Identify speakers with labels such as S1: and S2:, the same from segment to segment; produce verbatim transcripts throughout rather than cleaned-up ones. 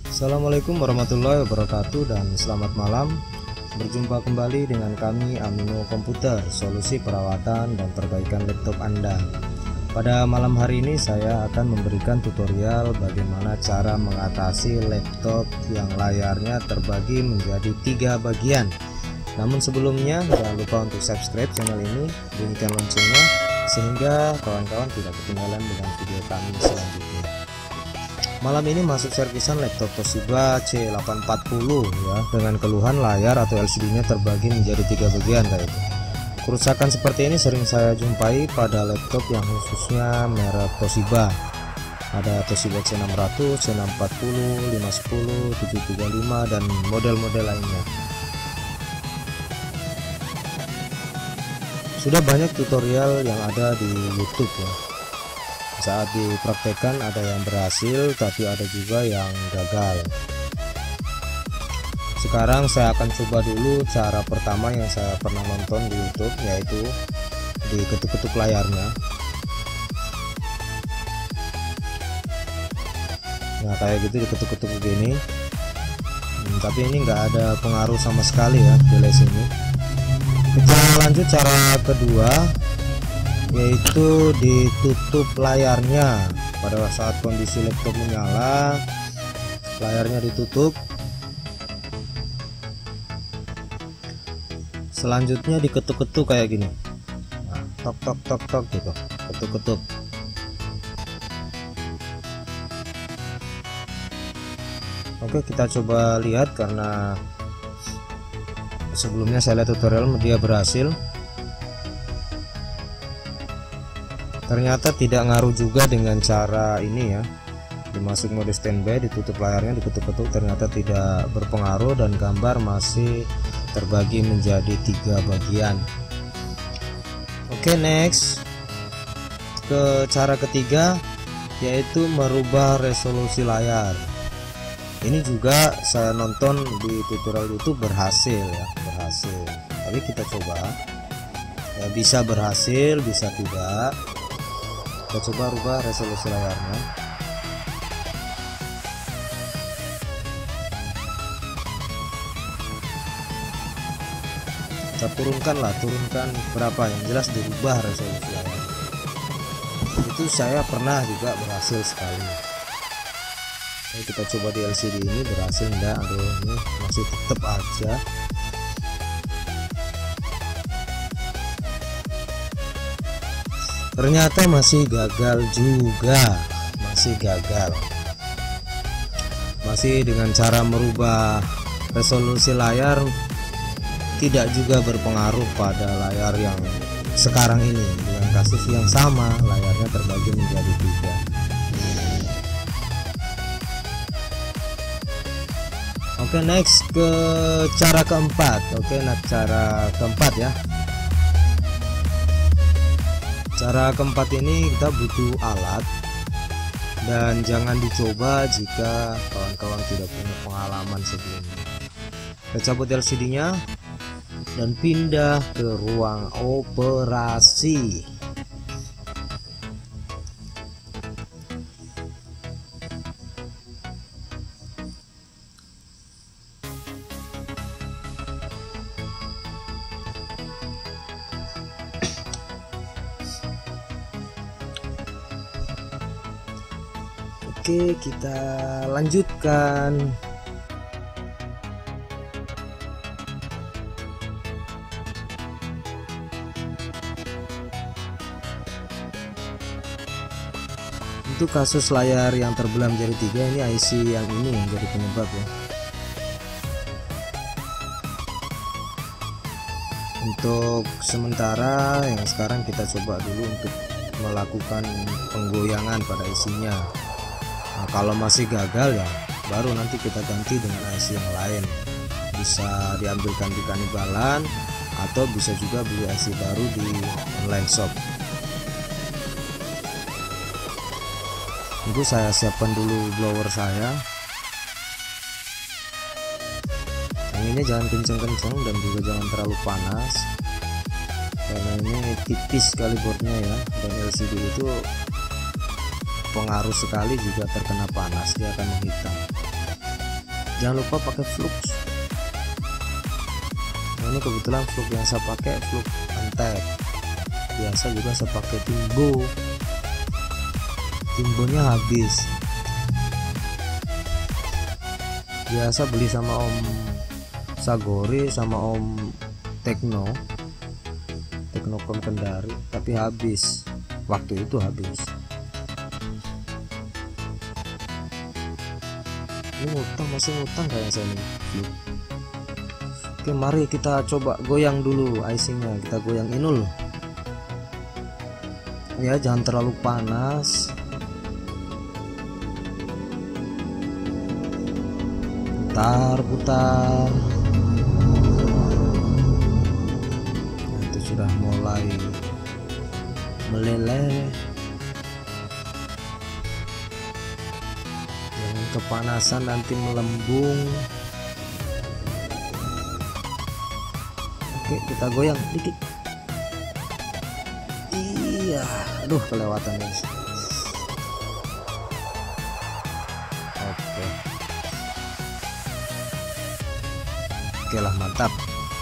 S1: Assalamualaikum warahmatullahi wabarakatuh dan selamat malam. Berjumpa kembali dengan kami Amino Komputer, solusi perawatan dan perbaikan laptop Anda. Pada malam hari ini saya akan memberikan tutorial bagaimana cara mengatasi laptop yang layarnya terbagi menjadi tiga bagian. Namun sebelumnya jangan lupa untuk subscribe channel ini, bunyikan loncengnya sehingga kawan-kawan tidak ketinggalan dengan video kami selanjutnya. Malam ini masuk servisan laptop Toshiba C delapan empat nol ya, dengan keluhan layar atau L C D-nya terbagi menjadi tiga bagian kayak itu. Kerusakan seperti ini sering saya jumpai pada laptop yang khususnya merek Toshiba. Ada Toshiba C enam ratus, C enam empat nol, lima sepuluh, tujuh tiga lima dan model-model lainnya. Sudah banyak tutorial yang ada di YouTube ya. Saat dipraktekkan ada yang berhasil tapi ada juga yang gagal. Sekarang saya akan coba dulu cara pertama yang saya pernah nonton di YouTube, yaitu diketuk-ketuk layarnya. Nah kayak gitu diketuk-ketuk begini. hmm, tapi ini enggak ada pengaruh sama sekali ya di les ini. Kita lanjut cara kedua, yaitu ditutup layarnya. Pada saat kondisi laptop menyala, layarnya ditutup. Selanjutnya diketuk-ketuk kayak gini. Nah, tok tok tok tok gitu, ketuk-ketuk. Oke, kita coba lihat karena sebelumnya saya lihat tutorial dia berhasil. Ternyata tidak ngaruh juga dengan cara ini ya, dimasuk mode standby, ditutup layarnya, diketuk-ketuk, ternyata tidak berpengaruh dan gambar masih terbagi menjadi tiga bagian. Oke, next ke cara ketiga, yaitu merubah resolusi layar. Ini juga saya nonton di tutorial YouTube berhasil ya, berhasil. Tapi kita coba ya, bisa berhasil bisa tidak. Kita coba rubah resolusi layarnya. Kita turunkan lah, turunkan berapa, yang jelas dirubah resolusi layar. Itu saya pernah juga berhasil sekali. Oke, kita coba di L C D ini berhasil enggak? Aduh, ini masih tetap aja. Ternyata masih gagal juga, masih gagal. Masih dengan cara merubah resolusi layar tidak juga berpengaruh pada layar yang sekarang ini. Dengan kasus yang sama, layarnya terbagi menjadi tiga. Oke, next ke cara keempat. Oke, nah cara keempat ya. Cara keempat ini kita butuh alat dan jangan dicoba jika kawan-kawan tidak punya pengalaman sebelumnya. Kita cabut L C D-nya dan pindah ke ruang operasi. Oke, kita lanjutkan. Untuk kasus layar yang terbelah menjadi tiga, ini I C yang ini yang jadi penyebab ya. Untuk sementara yang sekarang kita coba dulu untuk melakukan penggoyangan pada I C-nya. Nah, kalau masih gagal ya baru nanti kita ganti dengan I C yang lain. Bisa diambilkan di Kanibalan atau bisa juga beli I C baru di online shop. Itu saya siapkan dulu blower saya. Anginnya jangan kenceng-kenceng dan juga jangan terlalu panas, karena ini tipis sekali boardnya ya, dan L C D itu pengaruh sekali juga terkena panas, dia akan menghitam. jangan lupa pakai flux. Nah, ini kebetulan flux yang saya pakai flux antek. Biasa juga saya pakai timbo, timbonya habis. Biasa beli sama Om Sagori sama Om Tekno Teknokom Kendari, tapi habis, waktu itu habis. Ini ngutang, masih ngutang kayak saya ini. Oke, mari kita coba goyang dulu icingnya, kita goyang inul ya, jangan terlalu panas. Putar putar. Nah, itu sudah mulai meleleh. Jangan kepanasan, nanti melembung. Oke, kita goyang dikit. Iya, aduh kelewatan guys. Oke. Oke lah, mantap.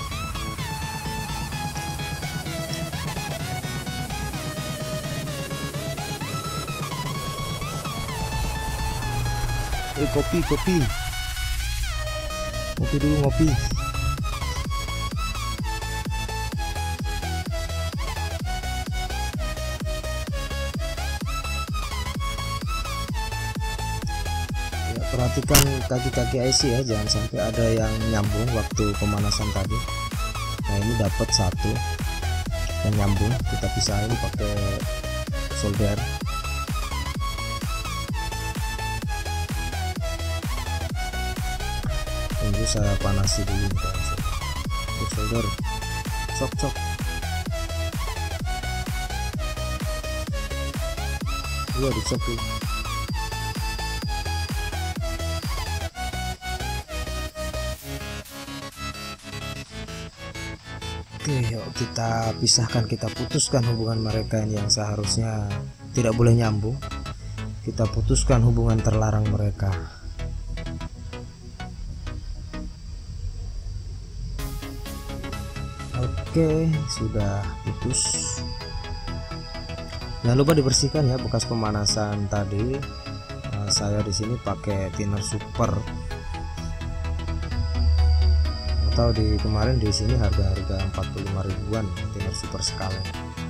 S1: Eh, kopi kopi kopi dulu, ngopi. Perhatikan kaki-kaki I C ya, jangan sampai ada yang nyambung waktu pemanasan tadi. Nah, ini dapat satu yang nyambung, kita pisahin pakai solder. Tunggu saya panasi dulu guys. Untuk solder, cok cok. Iya, dicok dulu. Oke, yuk kita pisahkan, kita putuskan hubungan mereka ini yang seharusnya tidak boleh nyambung. Kita putuskan hubungan terlarang mereka. Oke, sudah putus. Jangan lupa dibersihkan ya bekas pemanasan tadi. Nah, saya di sini pakai thinner super. Atau di kemarin di sini harga-harga empat puluh lima ribuan thinner super sekali.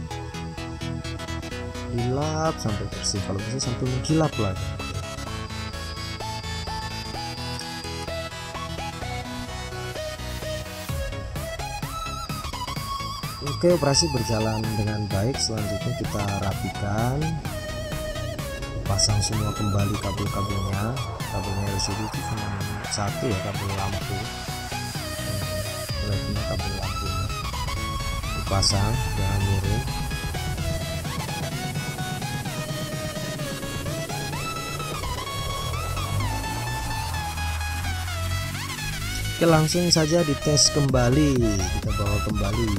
S1: Dilap sampai bersih, kalau bisa sampai mengkilap lagi. Oke, operasi berjalan dengan baik. Selanjutnya kita rapikan, pasang semua kembali kabel-kabelnya. Kabelnya L C D itu cuma satu ya, kabel lampu. Ini kabel lampunya dipasang, jangan miring. Oke, langsung saja dites kembali, kita bawa kembali.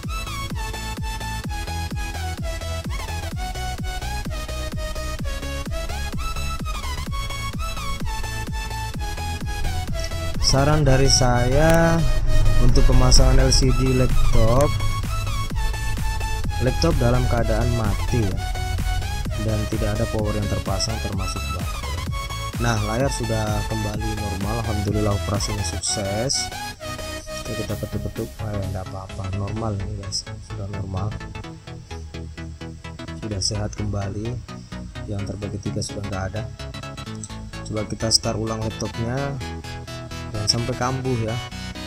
S1: Saran dari saya untuk pemasangan L C D laptop, laptop dalam keadaan mati ya, dan tidak ada power yang terpasang termasuk baterai. Nah, layar sudah kembali normal, alhamdulillah operasinya sukses. Oke, kita ketuk-ketuk, eh enggak apa-apa, normal ini guys, sudah normal, sudah sehat kembali. Yang terbagi tiga sudah nggak ada. Coba kita start ulang laptopnya, jangan sampai kambuh ya.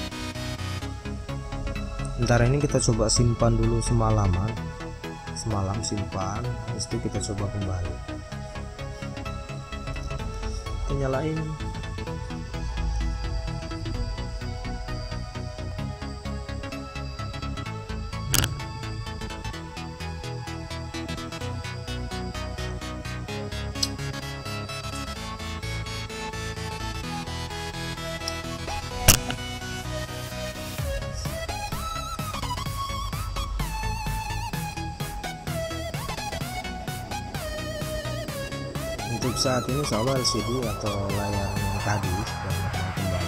S1: Ntar ini kita coba simpan dulu semalaman, semalam simpan, habis itu kita coba kembali. Kita nyalain. Untuk saat ini insya Allah L C D atau layar yang tadi sudah normal kembali.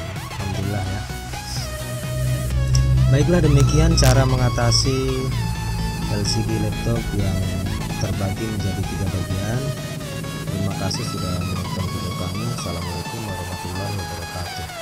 S1: alhamdulillah ya. Baiklah, demikian cara mengatasi L C D laptop yang terbagi menjadi tiga bagian. Terima kasih sudah menonton video kami. Assalamualaikum warahmatullahi wabarakatuh.